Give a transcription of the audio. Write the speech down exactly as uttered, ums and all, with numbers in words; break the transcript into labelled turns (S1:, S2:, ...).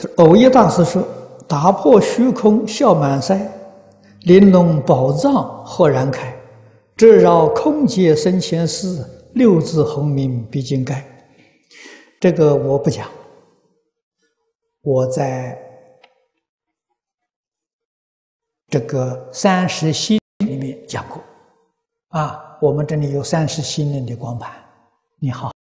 S1: 是藕益大师说：“打破虚空笑满腮，玲珑宝藏豁然开。这绕空界生前事，六字洪名毕竟盖。”这个我不讲，我在这个三十心里面讲过。啊，我们这里有三十心灵的光盘，你好。